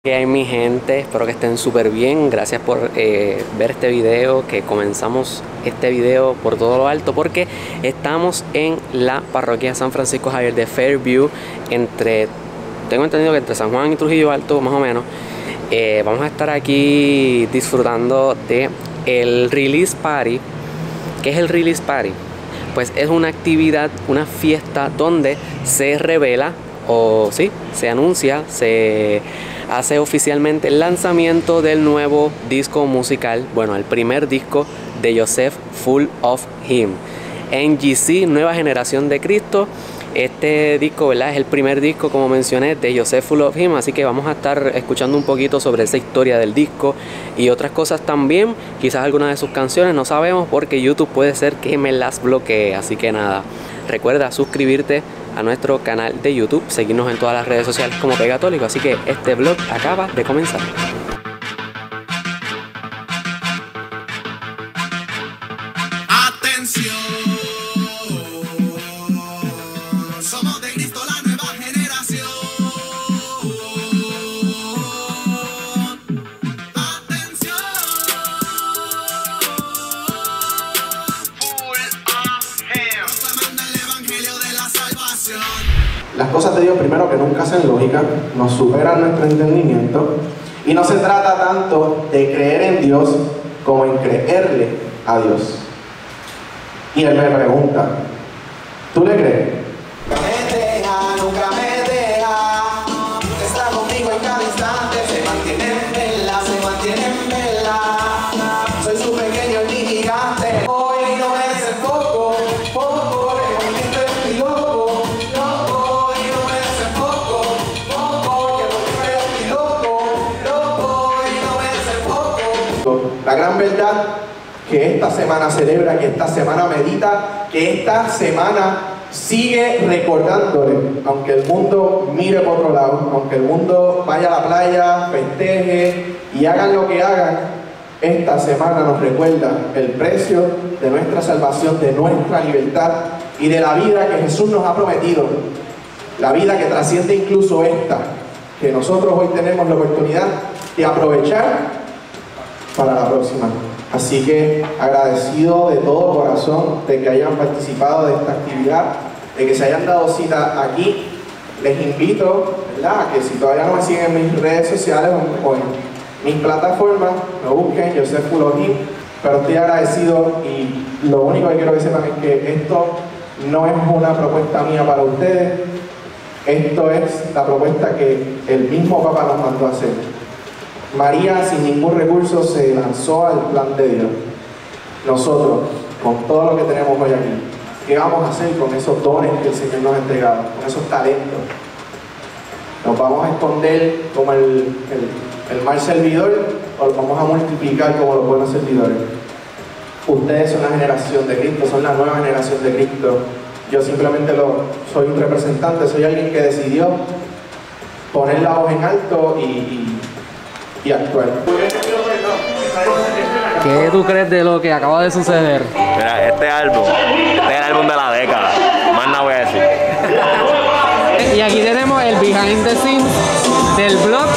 ¿Qué hay, mi gente? Espero que estén súper bien. Gracias por ver este video, que comenzamos este video por todo lo alto porque estamos en la parroquia San Francisco Javier de Fairview, tengo entendido que entre San Juan y Trujillo Alto, más o menos. Vamos a estar aquí disfrutando de el Release Party. ¿Qué es el Release Party? Pues es una actividad, una fiesta donde se revela, o sí, se anuncia, se hace oficialmente el lanzamiento del nuevo disco musical, bueno, el primer disco de Joseph Full of Him, NGC, Nueva Generación de Cristo. Este disco, ¿verdad?, es el primer disco, como mencioné, de Joseph Full of Him, así que vamos a estar escuchando un poquito sobre esa historia del disco y otras cosas también, quizás algunas de sus canciones, no sabemos, porque YouTube puede ser que me las bloquee, así que nada, recuerda suscribirte a nuestro canal de YouTube, seguirnos en todas las redes sociales como Pegatólico, así que este vlog acaba de comenzar. ¡Atención! Somos de Cristo, la nueva generación. ¡Atención! Full of Him. Proclamando el evangelio de la salvación. Las cosas de Dios, primero que nunca hacen lógica, nos superan nuestro entendimiento, y no se trata tanto de creer en Dios como en creerle a Dios. Y él me pregunta, ¿tú le crees? Nunca me deja, está conmigo en cada instante, se mantiene en vela, se mantiene en vela. Soy su pequeño y gigante. Hoy no me desenfoco, poco, que estoy loco, loco, y no me desenfoco, poco, que estoy loco, loco, y no me desenfoco. La gran verdad que esta semana celebra, que esta semana medita, que esta semana sigue recordándole, aunque el mundo mire por otro lado, aunque el mundo vaya a la playa, festeje y hagan lo que hagan, esta semana nos recuerda el precio de nuestra salvación, de nuestra libertad y de la vida que Jesús nos ha prometido, la vida que trasciende incluso esta, que nosotros hoy tenemos la oportunidad de aprovechar para la próxima. Así que agradecido de todo corazón de que hayan participado de esta actividad, de que se hayan dado cita aquí. Les invito, ¿verdad?, a que si todavía no me siguen en mis redes sociales o en mis plataformas, me busquen Joseph Full of Him. Pero estoy agradecido, y lo único que quiero que sepan es que esto no es una propuesta mía para ustedes, esto es la propuesta que el mismo Papa nos mandó a hacer. María, sin ningún recurso, se lanzó al plan de Dios. Nosotros, con todo lo que tenemos hoy aquí, ¿qué vamos a hacer con esos dones que el Señor nos ha entregado, con esos talentos? ¿Nos vamos a esconder como el mal servidor, o los vamos a multiplicar como los buenos servidores? Ustedes son la generación de Cristo, son la nueva generación de Cristo. Yo simplemente soy un representante, soy alguien que decidió poner la voz en alto y actual. ¿Qué tú crees de lo que acaba de suceder? Mira, este es el álbum de la década, más nada voy a decir. Y aquí tenemos el behind the scenes del vlog